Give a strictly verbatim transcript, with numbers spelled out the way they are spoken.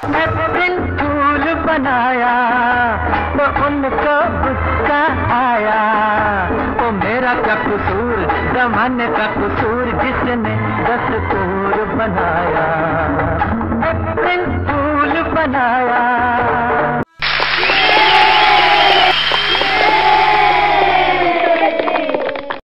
अप्रैल फूल बनाया तो उनको गुस्सा आया। ओ मेरा क्या कसूर, जमाने का कसूर, जिसने दस्तूर बनाया। अप्रैल फूल बनाया।